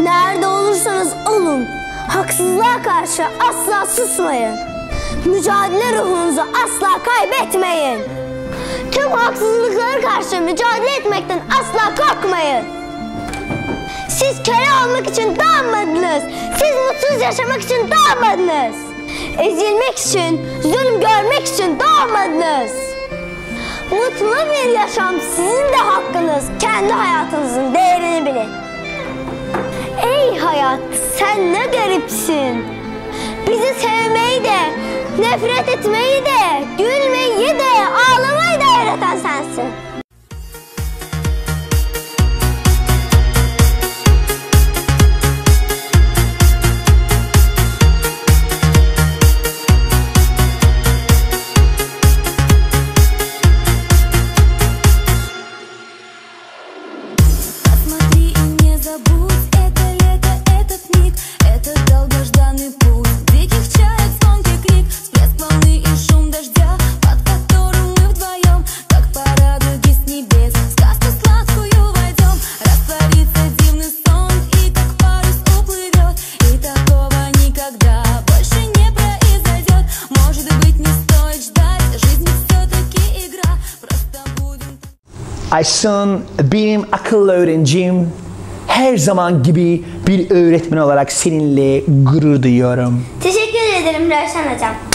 Nerede olursanız olun, haksızlığa karşı asla susmayın. Mücadele ruhunuzu asla kaybetmeyin. Tüm haksızlıklara karşı mücadele etmekten asla korkmayın. Siz köle olmak için doğmadınız. Siz mutsuz yaşamak için doğmadınız. Ezilmek için, zulüm görmek için doğmadınız. Mutlu bir yaşam sizin de hakkınız. Kendi hayatınızın değerini bilin. Ey hayat, sen ne garipsin. Bizi sevmeyi de, nefret etmeyi de, gülmeyi de, ağlamayı da öğreten sensin. Aysun benim akıllı öğrencim. Her zaman gibi bir öğretmen olarak seninle gurur duyuyorum. Teşekkür ederim Roshan hocam.